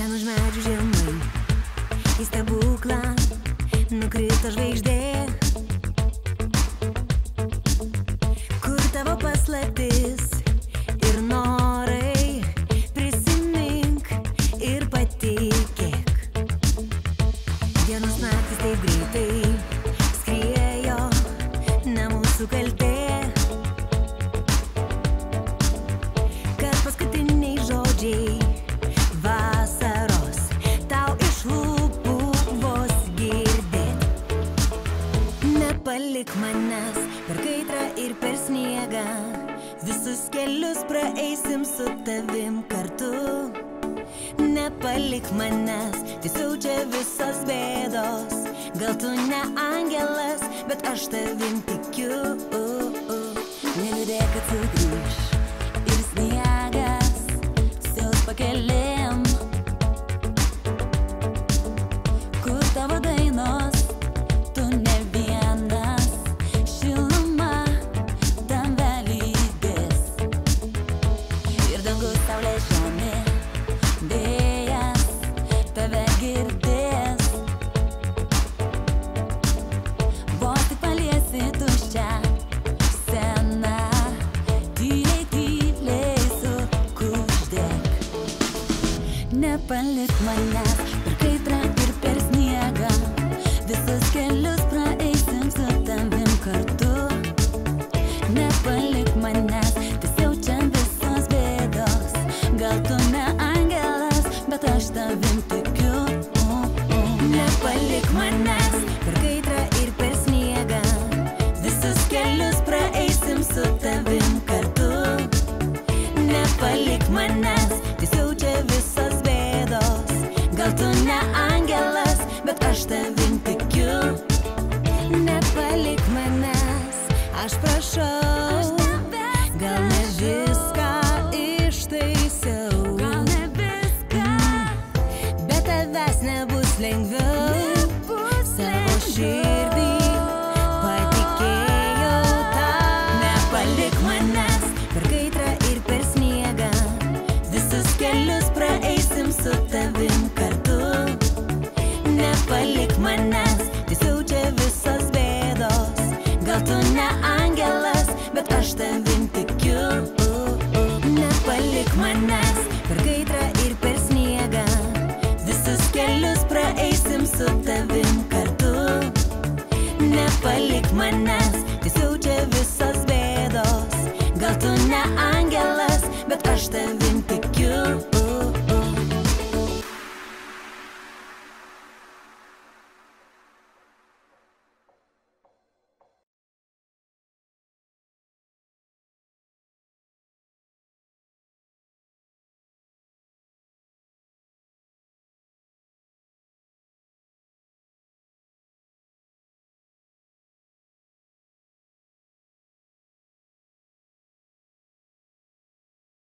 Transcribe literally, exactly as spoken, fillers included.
Ten už medžių žemai į stebuklą nukrito žvaigždė. Kur tavo paslaptis ir norai, prisimink ir patikėk. Dienos naktys taip greitai skriejo, ne mūsų kaltė, kad paskutiniai žodžiai vasaros tau iš lūpų vos girdėt. Nepalik manęs per kaitrą ir per sniegą, visus kelius praeisim su tavim kartu. Nepalik manęs, tai siaučia visos bėdos. Gal tu ne angelas, bet aš tavim tikiu. Neliūdėk, kad sugrįš ir sniegas siaus pakelėm, kur tavo dainos, tu ne vienas, šiluma tave lydės. Ir dangus, saulė, žemė, vėjas tave girdės. Vos tik paliesi tuščią sceną, tyliai, tyliai sukuždėk. Nepalik manęs per kaitrą ir per sniegą, visus kelius praeisim su tavim kartu. Nepalik manęs, tai siaučia visos bėdos. Gal tu ne angelas, bet aš tavim tikiu. Nepalik manęs per kaitrą ir per sniegą, visus kelius praeisim su tavim kartu. Nepalik manęs, tai siaučia visos bėdos. Gal tu ne angelas, bet aš tavim tikiu. Nepalik manęs, aš prašau, gal ne viską ištaisiau, gal ne viską, bet tavęs nebus lengviau. Savo širdį patikėjau tau. Nepalik manęs per kaitrą ir per sniegą, visus kelius praeisim su tavim kartu. Nepalik manęs, tai siaučia visos bėdos. Gal tu ne angelas, bet aš tavim tikiu. Nepalik manęs per kaitrą ir per sniegą, visus kelius praeisim su tavim kartu. Nepalik manęs, tai siaučia visos bėdos. Gal tu ne angelas, bet aš tavim